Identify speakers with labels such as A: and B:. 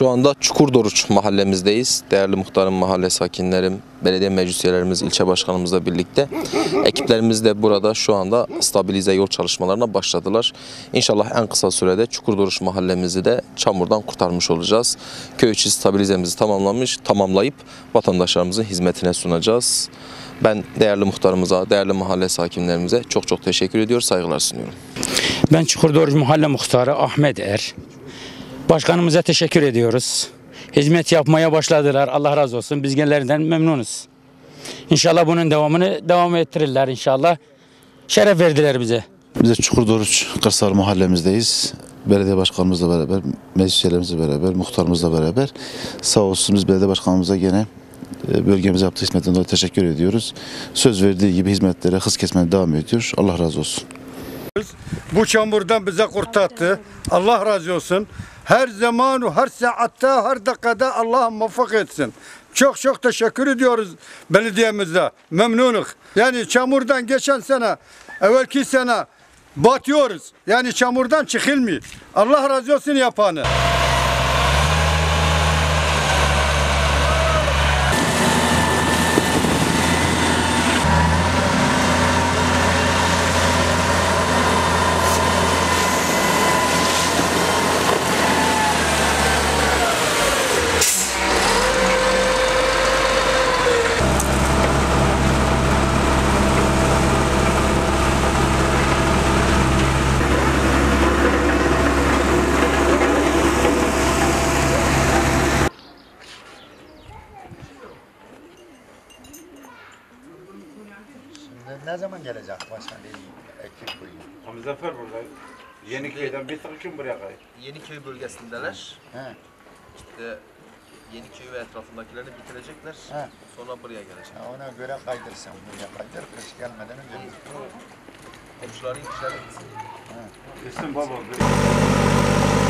A: Şu anda Çukurdoruç mahallemizdeyiz. Değerli muhtarım, mahalle sakinlerim, belediye meclis üyelerimiz, ilçe başkanımızla birlikte ekiplerimiz de burada şu anda stabilize yol çalışmalarına başladılar. İnşallah en kısa sürede Çukurdoruç mahallemizi de çamurdan kurtarmış olacağız. Köy içi stabilizemizi tamamlayıp vatandaşlarımızın hizmetine sunacağız. Ben değerli muhtarımıza, değerli mahalle sakinlerimize çok teşekkür ediyor, saygılar sunuyorum.
B: Ben Çukurdoruç Mahalle Muhtarı Ahmet Er. Başkanımıza teşekkür ediyoruz. Hizmet yapmaya başladılar. Allah razı olsun. Biz genellerinden memnunuz. İnşallah bunun devamını devam ettirirler inşallah. Şeref verdiler bize.
C: Biz de Çukurdoruç Kırsal mahallemizdeyiz. Belediye başkanımızla beraber, meclis üyelerimizle beraber, muhtarımızla beraber. Sağ olsun biz belediye başkanımıza gene bölgemize yaptığı hizmetten dolayı teşekkür ediyoruz. Söz verdiği gibi hizmetlere hız kesmeye devam ediyor. Allah razı olsun.
D: Bu çamurdan bize kurtardı. Allah razı olsun. Her zaman, her saatte, her dakikada Allah muvaffak etsin. Çok teşekkür ediyoruz belediyemize. Memnunuz. Yani çamurdan geçen sene, evvelki sene batıyoruz. Yani çamurdan çıkılmıyor. Allah razı olsun yapanı.
E: Ne zaman gelecek başkan ekip buraya?
F: Muzaffer burada. Yeniköy'den bir takım buraya kayıp.
A: Yeniköy bölgesindeler.
E: He.
A: İşte Yeniköy ve etrafındakilerini bitirecekler.
E: He.
A: Sonra buraya gelecek.
E: Ona göre kaydırsam buraya kaydır kış gelmeden önce.
A: Komşuların işleri
F: İsim baba.